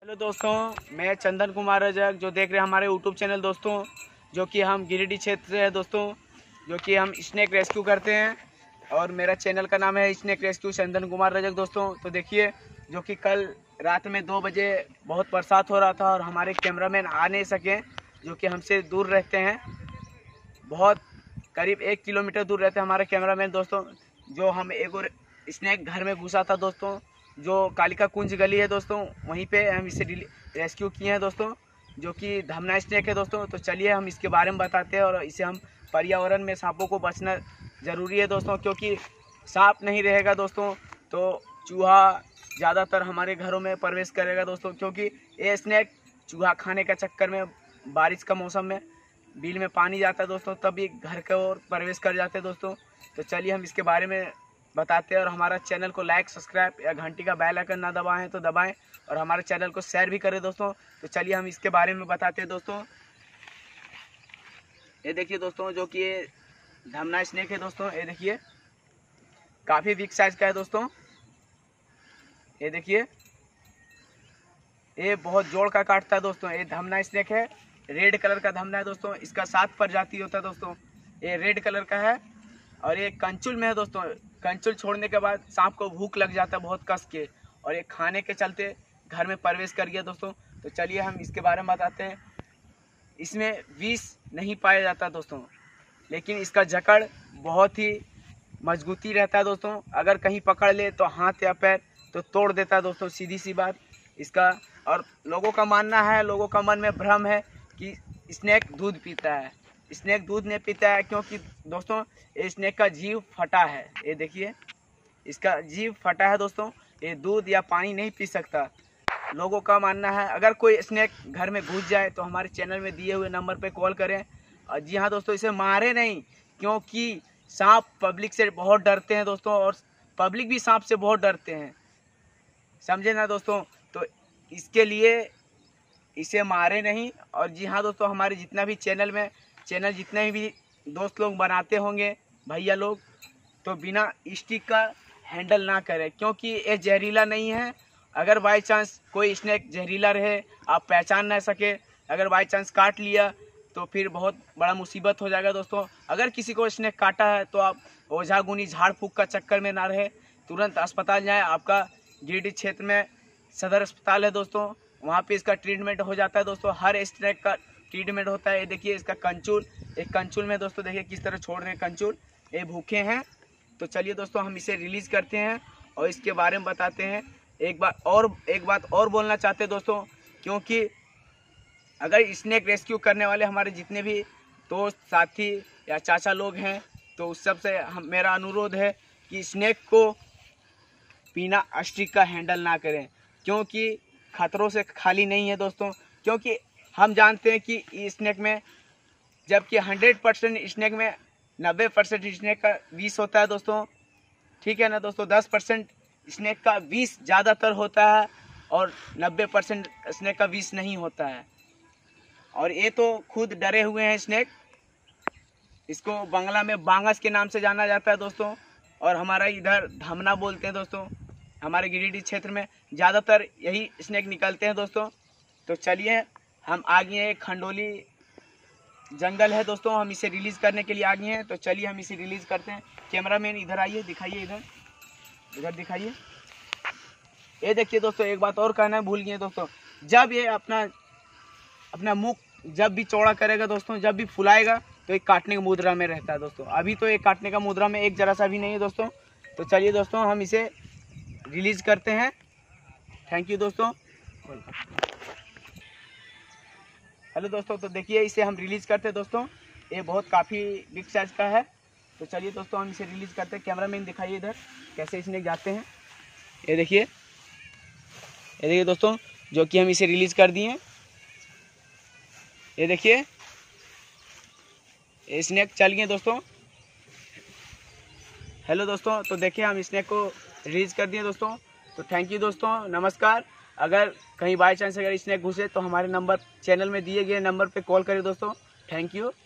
Hello दोस्तों, मैं चंदन कुमार रजक, जो देख रहे हैं हमारे यूट्यूब चैनल दोस्तों, जो कि हम गिरिडीह क्षेत्र से है दोस्तों, जो कि हम स्नेक रेस्क्यू करते हैं और मेरा चैनल का नाम है स्नेक रेस्क्यू चंदन कुमार रजक दोस्तों। तो देखिए, जो कि कल रात में 2 बजे बहुत बरसात हो रहा था और हमारे कैमरामैन आ नहीं सके, जो कि हमसे दूर रहते हैं, बहुत करीब 1 किलोमीटर दूर रहते हैं हमारे कैमरामैन दोस्तों। जो हम एक और स्नेक घर में घुसा था दोस्तों, जो कालिका कुंज गली है दोस्तों, वहीं पे हम इसे रेस्क्यू किए हैं दोस्तों, जो कि धमना स्नेक है दोस्तों। तो चलिए हम इसके बारे में बताते हैं और इसे हम पर्यावरण में सांपों को बचना ज़रूरी है दोस्तों, क्योंकि सांप नहीं रहेगा दोस्तों तो चूहा ज़्यादातर हमारे घरों में प्रवेश करेगा दोस्तों, क्योंकि ये स्नेक चूहा खाने का चक्कर में बारिश का मौसम में बिल में पानी जाता है दोस्तों, तब ये घर की ओर प्रवेश कर जाते हैं दोस्तों। तो चलिए हम इसके बारे में बताते हैं और हमारा चैनल को लाइक, सब्सक्राइब या घंटी का बेल आइकन ना दबाएं तो दबाएं और हमारे चैनल को शेयर भी करें दोस्तों। तो चलिए हम इसके बारे में बताते हैं दोस्तों। ये देखिए दोस्तों, जो कि ये धमना स्नेक है दोस्तों, ये देखिए काफ़ी बिग साइज का है दोस्तों। ये देखिए, ये बहुत जोड़ का काटता है दोस्तों। ये धमना स्नेक है, रेड कलर का धमना है दोस्तों। इसका 7 प्रजाति होता है दोस्तों। ये रेड कलर का है और ये कंचुल में है दोस्तों। कंचुल छोड़ने के बाद सांप को भूख लग जाता है बहुत कस के, और ये खाने के चलते घर में प्रवेश कर गया दोस्तों। तो चलिए हम इसके बारे में बताते हैं। इसमें विष नहीं पाया जाता दोस्तों, लेकिन इसका जकड़ बहुत ही मजबूती रहता है दोस्तों। अगर कहीं पकड़ ले तो हाथ या पैर तो तोड़ देता है दोस्तों, सीधी सी बात इसका। और लोगों का मानना है, लोगों का मन में भ्रम है कि स्नेक दूध पीता है। स्नेक दूध नहीं पीता है, क्योंकि दोस्तों ये स्नेक का जीव फटा है। ये देखिए, इसका जीव फटा है दोस्तों। ये दूध या पानी नहीं पी सकता। लोगों का मानना है अगर कोई स्नेक घर में घुस जाए तो हमारे चैनल में दिए हुए नंबर पे कॉल करें। और जी हाँ दोस्तों, इसे मारे नहीं, क्योंकि सांप पब्लिक से बहुत डरते हैं दोस्तों, और पब्लिक भी सांप से बहुत डरते हैं, समझे ना दोस्तों। तो इसके लिए इसे मारे नहीं। और जी हाँ दोस्तों, हमारे जितना भी चैनल जितने भी दोस्त लोग बनाते होंगे, भैया लोग, तो बिना स्टिक का हैंडल ना करें, क्योंकि ये जहरीला नहीं है। अगर बाई चांस कोई स्नेक जहरीला रहे, आप पहचान ना सके, अगर बाई चांस काट लिया तो फिर बहुत बड़ा मुसीबत हो जाएगा दोस्तों। अगर किसी को स्नेक काटा है तो आप ओझा गुनी झाड़ फूक का चक्कर में ना रहे, तुरंत अस्पताल जाएं। आपका गिरिडीह क्षेत्र में सदर अस्पताल है दोस्तों, वहाँ पे इसका ट्रीटमेंट हो जाता है दोस्तों। हर स्नेक का ट्रीटमेंट होता है। ये देखिए इसका कंचुल, एक कंचुल में दोस्तों देखिए किस तरह छोड़ रहे हैं कंचुल, ये भूखे हैं। तो चलिए दोस्तों हम इसे रिलीज़ करते हैं और इसके बारे में बताते हैं। एक बात और बोलना चाहते हैं दोस्तों, क्योंकि अगर स्नेक रेस्क्यू करने वाले हमारे जितने भी दोस्त, साथी या चाचा लोग हैं, तो उस सब से मेरा अनुरोध है कि स्नेक को बिना स्टिक का हैंडल ना करें, क्योंकि खतरों से खाली नहीं है दोस्तों। क्योंकि हम जानते हैं कि स्नेक में, जबकि 100% स्नेक में 90% स्नेक का विष होता है दोस्तों, ठीक है ना दोस्तों। 10% स्नेक का विष ज़्यादातर होता है और 90% स्नेक का विष नहीं होता है। और ये तो खुद डरे हुए हैं स्नेक। इसको बांग्ला में बांगस के नाम से जाना जाता है दोस्तों, और हमारा इधर धमना बोलते हैं दोस्तों। हमारे गिरिडीह क्षेत्र में ज़्यादातर यही स्नेक निकलते हैं दोस्तों। तो चलिए हम आगे हैं, खंडोली जंगल है दोस्तों, हम इसे रिलीज़ करने के लिए आगे हैं। तो चलिए हम इसे रिलीज़ करते हैं। कैमरामैन इधर आइए, दिखाइए, इधर दिखाइए। ये देखिए दोस्तों, एक बात और कहना भूल गए दोस्तों, जब ये अपना मुख जब भी चौड़ा करेगा दोस्तों, जब भी फुलाएगा, तो एक काटने की मुद्रा में रहता है दोस्तों। अभी तो एक काटने का मुद्रा में एक जरा सा भी नहीं है दोस्तों। तो चलिए दोस्तों हम इसे रिलीज़ करते हैं। थैंक यू दोस्तों। हेलो दोस्तों, तो देखिए इसे हम रिलीज़ करते हैं दोस्तों। ये बहुत काफ़ी बिग साइज का है। तो चलिए दोस्तों हम इसे रिलीज़ करते हैं। कैमरामैन दिखाइए इधर कैसे इसने जाते हैं। ये देखिए दोस्तों, जो कि हम इसे रिलीज़ कर दिए। ये देखिए स्नेक चल गए दोस्तों। हेलो दोस्तों, तो देखिए हम स्नेक को रिलीज़ कर दिए दोस्तों। तो थैंक यू दोस्तों, नमस्कार। अगर कहीं बाई चांस अगर स्नेक घुसे तो हमारे नंबर, चैनल में दिए गए नंबर पे कॉल करें दोस्तों। Thank you.